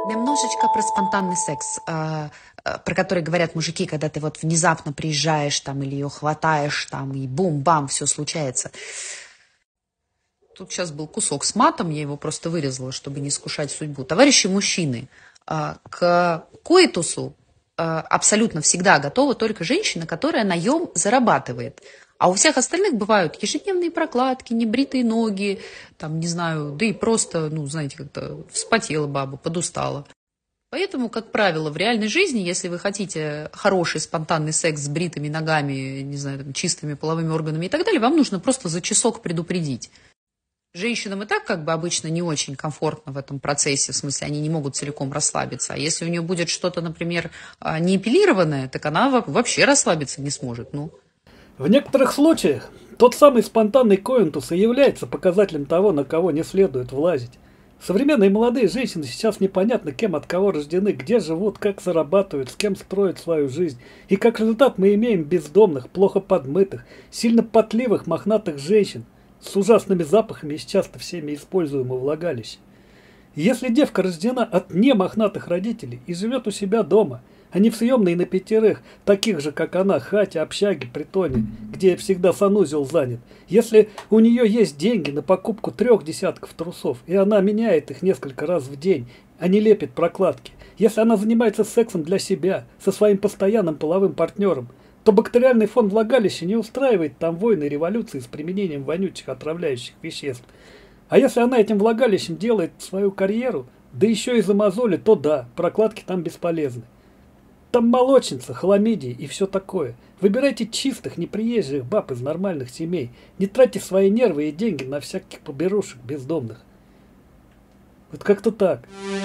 Немножечко про спонтанный секс, про который говорят мужики, когда ты вот внезапно приезжаешь там или ее хватаешь там и бум-бам, все случается. Тут сейчас был кусок с матом, я его просто вырезала, чтобы не искушать судьбу. Товарищи мужчины, к коитусу абсолютно всегда готова только женщина, которая наем зарабатывает. А у всех остальных бывают ежедневные прокладки, небритые ноги, там, не знаю, да и просто, ну, знаете, как-то вспотела баба, подустала. Поэтому, как правило, в реальной жизни, если вы хотите хороший спонтанный секс с бритыми ногами, не знаю, там, чистыми половыми органами и так далее, вам нужно просто за часок предупредить. Женщинам и так как бы обычно не очень комфортно в этом процессе, в смысле они не могут целиком расслабиться. А если у нее будет что-то, например, не эпилированное, так она вообще расслабиться не сможет. Ну. В некоторых случаях тот самый спонтанный коинтус и является показателем того, на кого не следует влазить. Современные молодые женщины сейчас непонятно, кем от кого рождены, где живут, как зарабатывают, с кем строят свою жизнь. И как результат мы имеем бездомных, плохо подмытых, сильно потливых, мохнатых женщин с ужасными запахами из часто всеми используемого влагалища. Если девка рождена от немохнатых родителей и живет у себя дома, а не в съемной на 5, таких же, как она, хате, общаге, притоне, где всегда санузел занят, если у нее есть деньги на покупку 3 десятков трусов, и она меняет их несколько раз в день, а не лепит прокладки, если она занимается сексом для себя, со своим постоянным половым партнером, то бактериальный фон влагалища не устраивает там войны и революции с применением вонючих отравляющих веществ. А если она этим влагалищем делает свою карьеру, да еще и за мозоли, то да, прокладки там бесполезны. Там молочница, хламидии и все такое. Выбирайте чистых, неприезжих баб из нормальных семей. Не тратьте свои нервы и деньги на всяких поберушек бездомных. Вот как-то так.